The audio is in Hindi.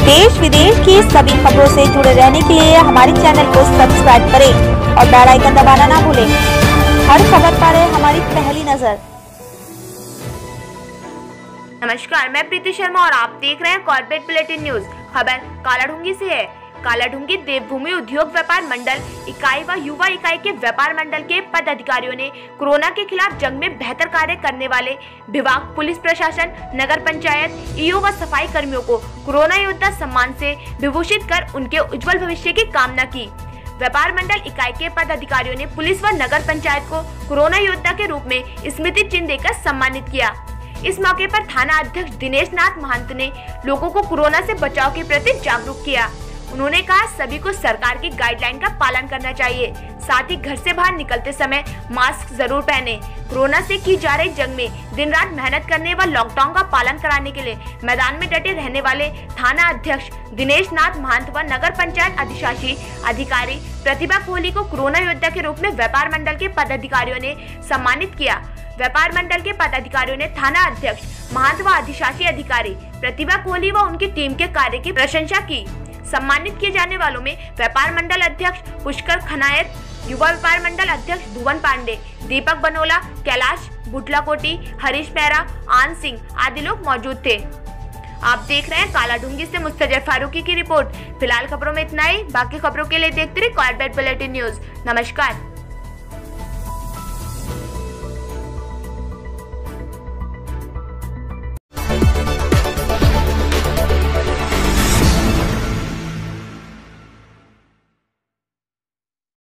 देश विदेश की सभी खबरों से जुड़े रहने के लिए हमारे चैनल को सब्सक्राइब करें और बेल आइकन दबाना ना भूलें। हर खबर पर है हमारी पहली नजर। नमस्कार, मैं प्रीति शर्मा और आप देख रहे हैं कॉर्पोरेट बुलेटिन न्यूज। खबर कालाढूंगी से है। कालाढूंगी देवभूमि उद्योग व्यापार मंडल इकाई व युवा इकाई के व्यापार मंडल के पदाधिकारियों ने कोरोना के खिलाफ जंग में बेहतर कार्य करने वाले विभाग, पुलिस प्रशासन, नगर पंचायत, ईओ व सफाई कर्मियों को कोरोना योद्धा सम्मान से विभूषित कर उनके उज्जवल भविष्य की कामना की। व्यापार मंडल इकाई के पदाधिकारियों ने पुलिस व नगर पंचायत को कोरोना योद्धा के रूप में स्मृति चिन्ह देकर सम्मानित किया। इस मौके पर थाना अध्यक्ष दिनेश नाथ महंत ने लोगों को कोरोना से बचाव के प्रति जागरूक किया। उन्होंने कहा सभी को सरकार की गाइडलाइन का पालन करना चाहिए, साथ ही घर से बाहर निकलते समय मास्क जरूर पहने। कोरोना से की जा रही जंग में दिन रात मेहनत करने व लॉकडाउन का पालन कराने के लिए मैदान में डटे रहने वाले थाना अध्यक्ष दिनेश नाथ महंत व नगर पंचायत अधिशासी अधिकारी प्रतिभा कोहली को कोरोना योद्धा के रूप में व्यापार मंडल के पदाधिकारियों ने सम्मानित किया। व्यापार मंडल के पदाधिकारियों ने थाना अध्यक्ष महंत व अधिशासी अधिकारी प्रतिभा कोहली व उनकी टीम के कार्य की प्रशंसा की। सम्मानित किए जाने वालों में व्यापार मंडल अध्यक्ष पुष्कर खनायत, युवा व्यापार मंडल अध्यक्ष भुवन पांडे, दीपक बनोला, कैलाश बुटलाकोटी, हरीश पैरा, आन सिंह आदि लोग मौजूद थे। आप देख रहे हैं कालाढूंगी से मुस्तजर फारूकी की रिपोर्ट। फिलहाल खबरों में इतना ही। बाकी खबरों के लिए देखते रहिए कॉर्पोरेट बुलेटिन न्यूज। नमस्कार।